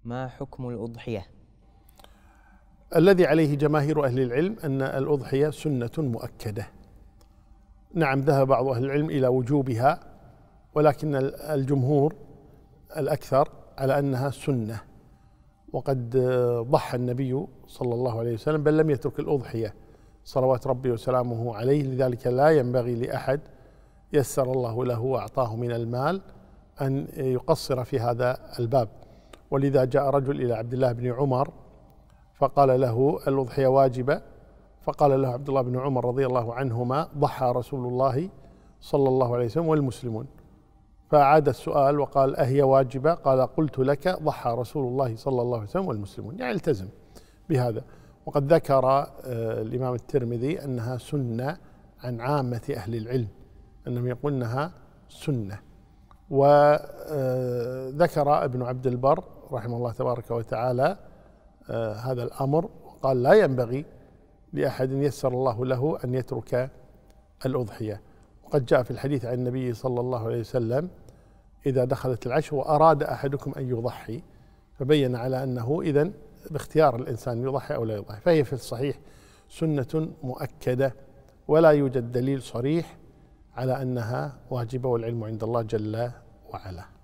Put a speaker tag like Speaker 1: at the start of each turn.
Speaker 1: ما حكم الأضحية؟
Speaker 2: الذي عليه جماهير أهل العلم أن الأضحية سنة مؤكدة. نعم، ذهب بعض أهل العلم إلى وجوبها، ولكن الجمهور الأكثر على أنها سنة. وقد ضحى النبي صلى الله عليه وسلم، بل لم يترك الأضحية صلوات ربي وسلامه عليه. لذلك لا ينبغي لأحد يسر الله له وأعطاه من المال أن يقصر في هذا الباب. ولذا جاء رجل إلى عبد الله بن عمر فقال له: الأضحية واجبة؟ فقال له عبد الله بن عمر رضي الله عنهما: ضحى رسول الله صلى الله عليه وسلم والمسلمون. فأعاد السؤال وقال: أهي واجبة؟ قال: قلت لك ضحى رسول الله صلى الله عليه وسلم والمسلمون. يعني التزم بهذا. وقد ذكر الإمام الترمذي أنها سنة عن عامة أهل العلم، أنهم يقولون أنها سنة. وذكر ابن عبد البر رحمه الله تبارك وتعالى هذا الأمر، وقال: لا ينبغي لأحد يسر الله له أن يترك الأضحية. وقد جاء في الحديث عن النبي صلى الله عليه وسلم: إذا دخلت العشر وأراد أحدكم أن يضحي، فبين على أنه إذن باختيار الإنسان يضحي أو لا يضحي. فهي في الصحيح سنة مؤكدة، ولا يوجد دليل صريح على أنها واجبة، والعلم عند الله جل وعلا.